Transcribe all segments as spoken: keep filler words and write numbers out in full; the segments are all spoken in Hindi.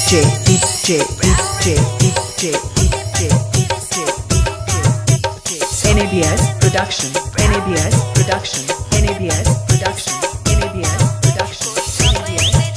DJ, DJ, DJ, DJ, DJ, DJ, DJ. N A B S Production, N A B S Production, N A B S Production, N A B S Production, N A B S Production.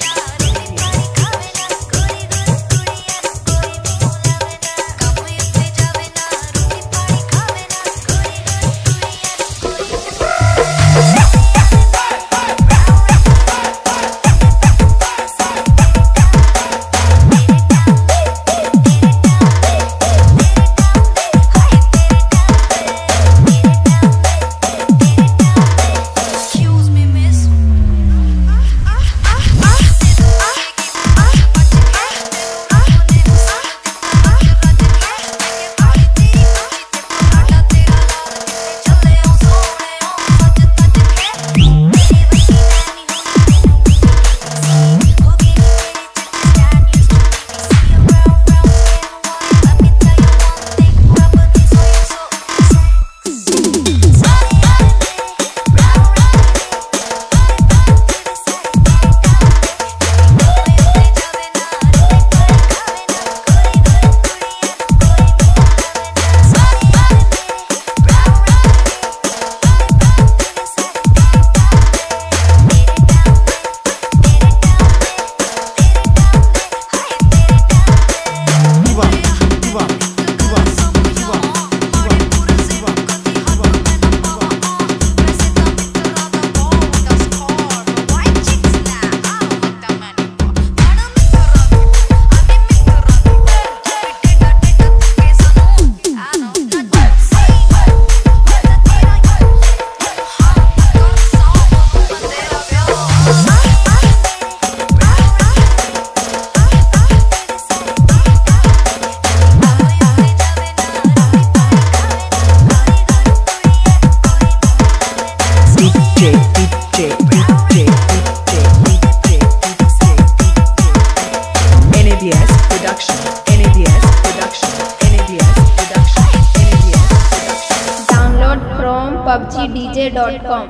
Download from P U B G D J dot com.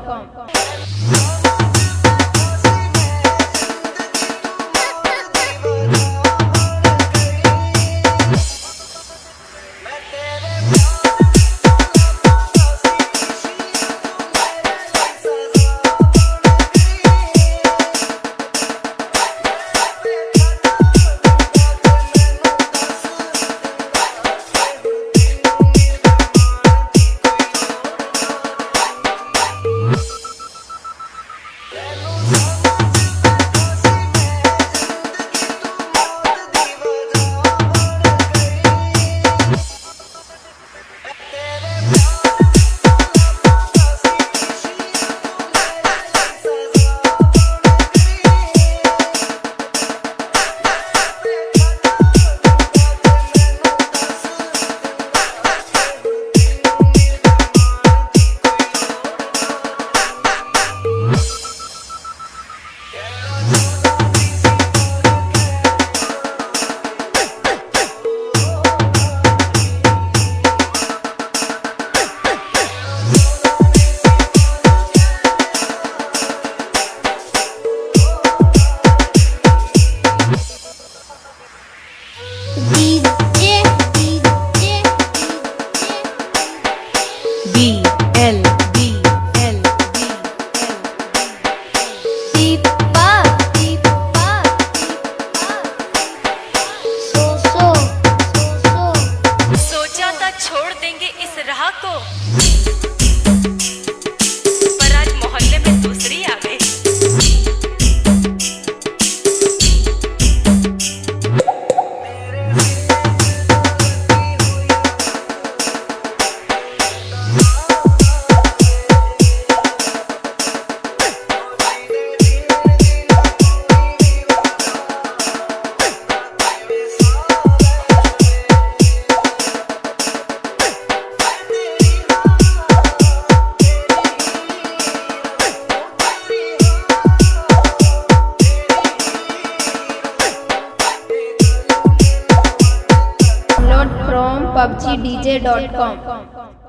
छोड़ देंगे इस राह को, पर आज मोहल्ले में दूसरी आ गई। P U B G D J dot com.